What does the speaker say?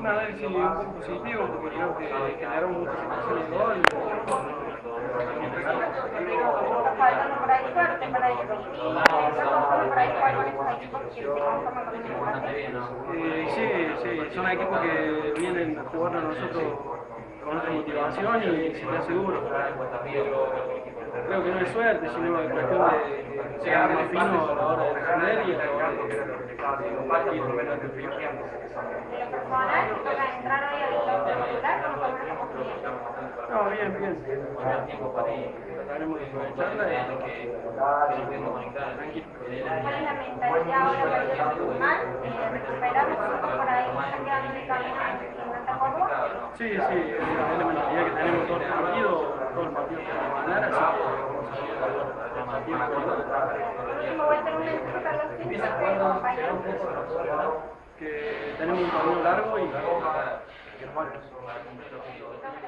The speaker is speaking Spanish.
análisis un poco positivo porque creo que generaron muchas situaciones de gol. Está faltando por ahí suerte para ellos. Y está pasando por ahí jugar con esos equipos que se conforman con un empate. Sí, son equipos que vienen a jugar a nosotros con otra motivación y se me hace duro. Creo que no es suerte, sino es cuestión de ser muy fino a la hora de defender y a la hora de combatir. En lo personal, te toca entrar hoy al titular, ¿cómo tomas esa oportunidad? No, bien. Trataremos de aprovecharla y tranquilo. ¿Cuál es la mentalidad ahora para ir a Tucumán? ¿Recuperar los puntos por ahí que están quedando de camino en Santa Córdoba? Sí, es la mentalidad que tenemos todos los partidos tenemos que ganar, así que vamos a salir a partido por Por último, voy a tener un mensaje para los hinchas que compañeros. que tenemos un torneo largo y que nos vayamos.